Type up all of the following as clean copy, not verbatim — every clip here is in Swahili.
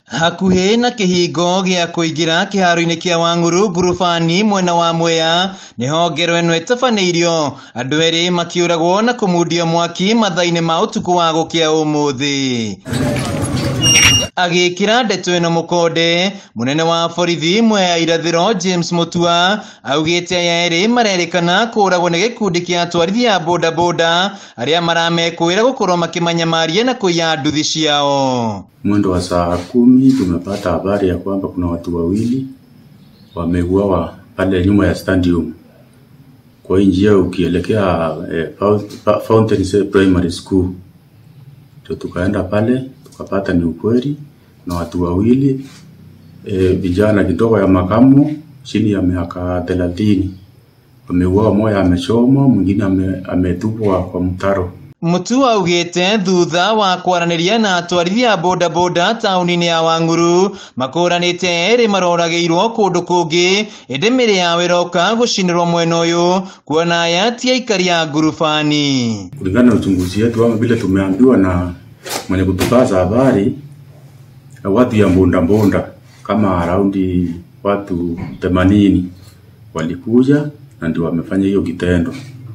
Hakuhĩ na kĩhingo gĩa kũingĩra kĩharo-inĩ kĩa Wangũrũ ngurubani mwena wa Mwea nĩho ngero ĩno ĩtabanĩirio, andũ erĩ makĩũragwo na kũmundio mwaki mathaa-inĩ ma ũtukũ wa gũkĩa ũmũthĩ. Agĩkĩra ndeto ĩno mũkonde, mũnene wa borithi Mwea irathĩro James Mutua augĩte aya erĩ marerĩkana kũragwo nĩ gĩkundi kĩa atwarithia a bodaboda arĩa maramekũĩra gũkorwo makĩmanyamaria na kũiya nduthi ciao. Mwendo wa saa 10 tumepata habari ya kwamba kuna watu wawili wameuawa pale nyuma ya stadium kwa njia ukielekea Fountain Primary School. Tukaenda pale tukapata ni ukweli na watu wawili vijana kidogo ya makamo chini ya miaka 30 wameuawa, mmoja amechomwa, mwingine ametupwa kwa mtaro. Mutua augĩte thutha wa kwaranĩria na atwarithia a bodaboda taũni-inĩ ya Wangũrũ makũranĩte erĩ maroragĩirwo kũndũ kũngĩ, ĩndĩ mĩrĩ yao ĩroka gũcinĩrwo mwena ũyũ, kuona aya ti aikari a ngurubani. Kulingana na uchunguzi wetu ama vile tumeambiwa na mwenye kutupaza habari, watu ya mbondambonda kama araundi watu 80 walikuja na ndio wamefanya hiyo kitendo.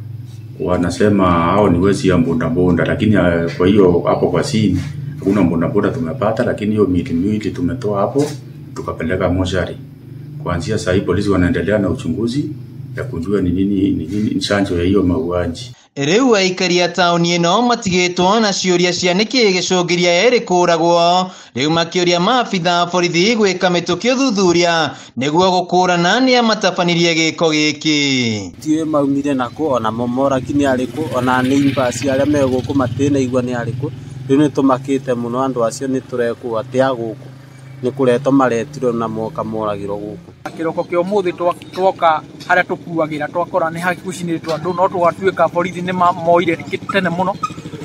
Wanasema hao ni wezi ya mbondambonda, lakini kwa hiyo hapo kwa sini hakuna mbondambonda tumepata, lakini hiyo miili tumetoa hapo tukapeleka moshari. Kuanzia sasa hii polisi wanaendelea na uchunguzi ya kujua ni nini chanzo ya hiyo mauaji. Rĩu aikari a taũni ĩno matigĩtwo na ciũria cia nĩkĩ gĩcũngĩria erĩ kũragwo, rĩu makĩũria maabitha borithi gwĩka mĩtũkĩ ũthuthuria nĩguo gũkũrana nĩa matabanirie gĩko gĩkĩ. Tiwe maumire nako ona momoraki nĩ arĩkũ, ona neighbors arĩa me gũkũ matĩnaigua nĩ arĩkũ. Rĩu nĩtũmakĩte mũno, andũ acio nĩtũrekwo atĩa gũkũ nĩ kũretwo maretirwo na moka moragĩrwo gũkũ. Kĩroko kĩa ũmũthĩ twoka harĩa tũkuagĩra twakora nĩ gũcinĩrĩtwo andũ, no tũgatuĩka borithi nĩ moire tene mũno,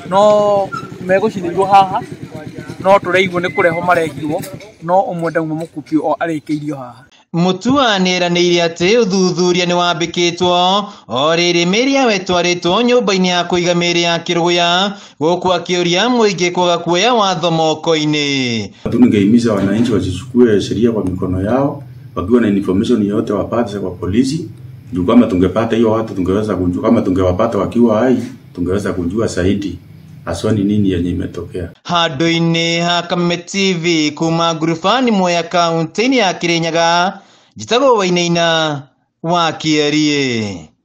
no megũcinĩirwo haha, no tũreigwo nĩ kũreho marehirwo, no ũmwe ndauma mũkuki o arĩkĩirio haha. Mutua nĩeranĩire atĩ ũthuthuria nĩ wambĩkĩtwo, o rĩrĩ mĩĩrĩ yao ĩtwarĩtwo nyũmba-inĩ ya kũiga mĩĩrĩ ya Kĩrũgũya, gũkũ akĩũria mũingĩ kwaga kuoya watho moko-inĩ. Tungehimiza wananchi wasichukue sheria kwa mikono yao, wakiwa na information yote wapate kwa polisi. Juu kama tungepata hiyo watu tungeweza kujua, kama tungewapata wakiwa hai tungeweza kujua zaidi haswa ni nini yenye imetokea. Handũ-inĩ ha Kameme TV kuma ngurubani Mwea kaunti-inĩ ya Kirinyaga, njĩtagwo Wainaina wa Kĩarie.